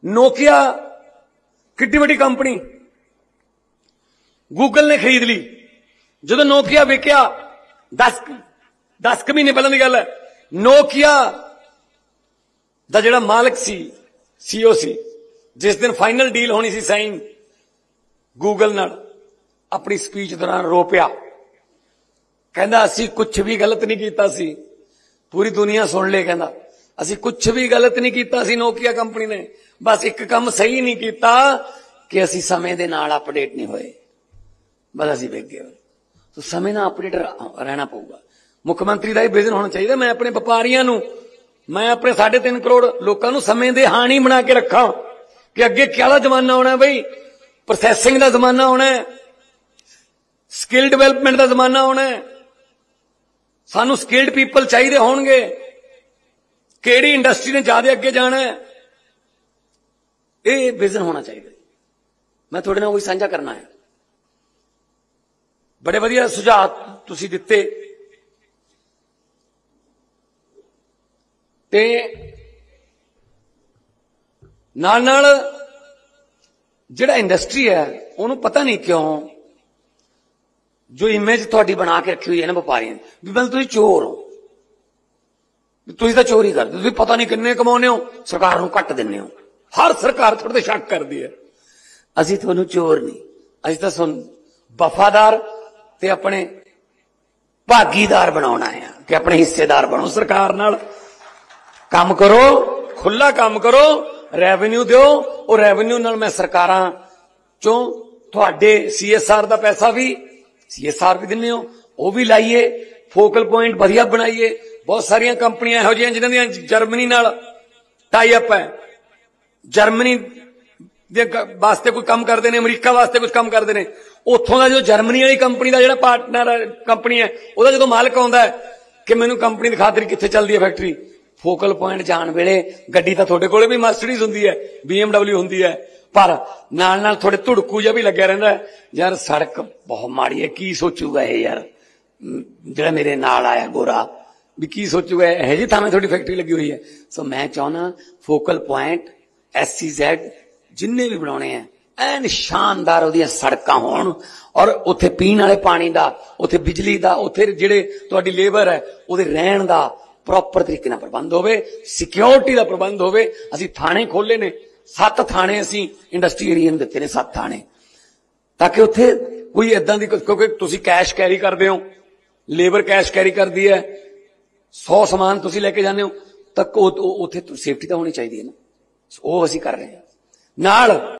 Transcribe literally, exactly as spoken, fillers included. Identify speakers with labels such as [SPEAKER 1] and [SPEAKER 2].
[SPEAKER 1] Nokia किड्डी वड्डी company Google ने खरीद ली। जो नोकिया विकिया दस दस महीने पहले की गल है, नोकिया दा जिहड़ा मालिक सी सीओ सी, जिस दिन फाइनल डील होनी सी साइन गूगल नाल, अपनी स्पीच दौरान रो पिया, कहंदा असी कुछ भी गलत नहीं कीता सी। पूरी दुनिया सुन ले, कहंदा असी कुछ भी गलत नहीं कीता सी नोकिया कंपनी ने, बस एक काम सही नहीं कीता कि असी समय दे नाल अपडेट नहीं होए, बस असी विक गए। तो समय नाल अपडेट रहना पऊगा। मुख्यमंत्री का यह विजन होना चाहिए, मैं अपने व्यापारियों नूं, मैं अपने साढ़े तीन करोड़ लोगों को समय दे हानी बना के रखा कि अगे क्या जमाना आना है बई, प्रोसैसिंग का जमाना आना है, स्किल डिवेलपमेंट का जमाना आना है, सानू स्किल्ड पीपल चाहिए होंगे, केड़ी इंडस्ट्री ने ज्यादा अगे जाना है, ये विजन होना चाहिए। मैं थोड़े नाल वही साझा करना है। बड़े वधिया सुझाव तुसी दिते ते नाल नाल जिहड़ा इंडस्ट्री है उन्होंने पता नहीं क्यों जो इमेज थोड़ी बना के रखी हुई है ना व्यापारियों भी, मतलब तुम चोर हो, तुम तो चोरी करते, तुम पता नहीं किन्ने कमाने हो, सरकार को घट देने हो। हर सरकार थोड़े शक करती है, असी थोनू चोर नहीं, असी तो सुन वफादार ते अपने भागीदार बनाना है कि अपने हिस्सेदार बनो, सरकार नाल काम करो, खुला काम करो, रेवेन्यू दो, और रेवेन्यू नाल मैं सरकारां चों तुहाडे सीएसआर दा पैसा भी सीएसआर भी दिन्ने हो, वो भी लाइए, फोकल पॉइंट वधिया बनाइए। बहुत सारिया कंपनियां इहो जिहियां जिन्हां दी जर्मनी नाल टाई अप है, जर्मनी दे वास्ते कोई काम करते हैं, अमरीका वास्ते कुछ काम करते हैं, उथों का जो जर्मनी वाली कंपनी का जिहड़ा पार्टनर कंपनी है, वह जो मालिक आउंदा है कि मैनूं कंपनी दिखा दे कित्थे चलदी है फैक्टरी, फोकल पॉइंट जाण वेले गड्डी तां तुहाडे कोले भी मर्सिडीज हुंदी है, बीएमडब्ल्यू हुंदी है, पर नाल नाल थोड़े धुड़कू जिहा भी लग्या रहिंदा है, यार सड़क बहुत माड़ी है, की सोचूगा ये यार जिहड़ा मेरे नाल आया गोरा भी की सोचूगा, है जी थां थोड़ी फैक्टरी लगी हुई है। सो मैं चाहना focal point S C Z जिन्ने भी बनाने हैं एन शानदार उहदियां सड़कां होण, और उत्थे पीण वाले पानी दा, उत्थे बिजली दा, उत्थे जिहड़े तुहाडी लेबर है उहदे रहण दा प्रॉपर तरीके नाल प्रबंध होवे, सिक्योरिटी दा प्रबंध होवे। असीं थाणे खोले ने, सत्त थाणे असीं इंडस्ट्री एरिया नूं दित्ते ने, सत्त थाणे, ताकि उत्थे कोई इदां दी, क्योंकि तुसीं कैश कैरी करदे हो, लेबर कैश कैरी करदी है, सौ समान तुसीं लैके जांदे हो, तक उत्थे सेफ्टी तां होनी चाहिदी है ना, वो असीं कर रहे हैं नाल।